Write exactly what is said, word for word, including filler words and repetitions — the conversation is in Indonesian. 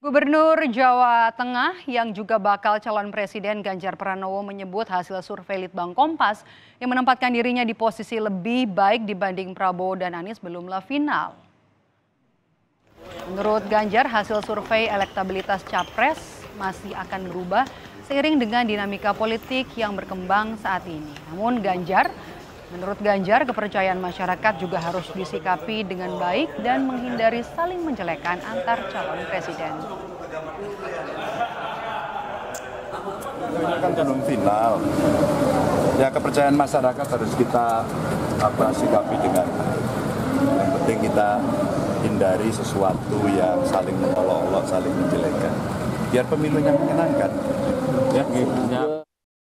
Gubernur Jawa Tengah yang juga bakal calon presiden Ganjar Pranowo menyebut hasil survei Litbang Kompas yang menempatkan dirinya di posisi lebih baik dibanding Prabowo dan Anies belumlah final. Menurut Ganjar, hasil survei elektabilitas Capres masih akan berubah seiring dengan dinamika politik yang berkembang saat ini. Namun Ganjar, menurut Ganjar, kepercayaan masyarakat juga harus disikapi dengan baik dan menghindari saling menjelekan antar calon presiden. Ini kan belum final. Ya, kepercayaan masyarakat harus kita apa sikapi dengan baik. Yang penting kita hindari sesuatu yang saling mengolok-olok, saling menjelekan. Biar pemilunya menyenangkan. Ya, gitu.